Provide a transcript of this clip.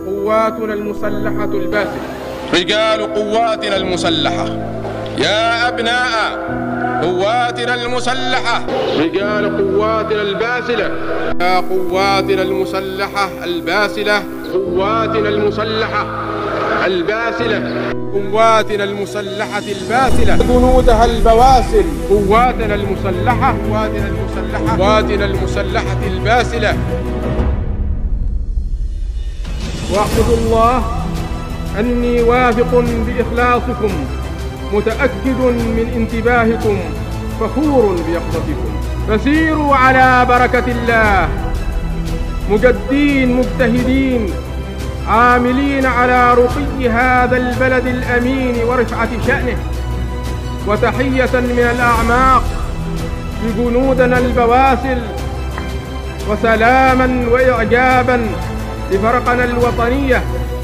قواتنا المسلحة الباسلة. رجال قواتنا المسلحة، يا أبناء قواتنا المسلحة، رجال قواتنا الباسلة، يا قواتنا المسلحة الباسلة، قواتنا المسلحة الباسلة، قواتنا المسلحة الباسلة، جنودها البواسل، قواتنا المسلحة، قواتنا المسلحة، قواتنا المسلحة الباسلة. واحمد الله أني واثق بإخلاصكم، متأكد من انتباهكم، فخور بيقظتكم. فسيروا على بركة الله، مجدين مجتهدين، عاملين على رقي هذا البلد الأمين ورفعة شأنه. وتحية من الأعماق لجنودنا البواسل، وسلاما وإعجابا لفرقنا الوطنية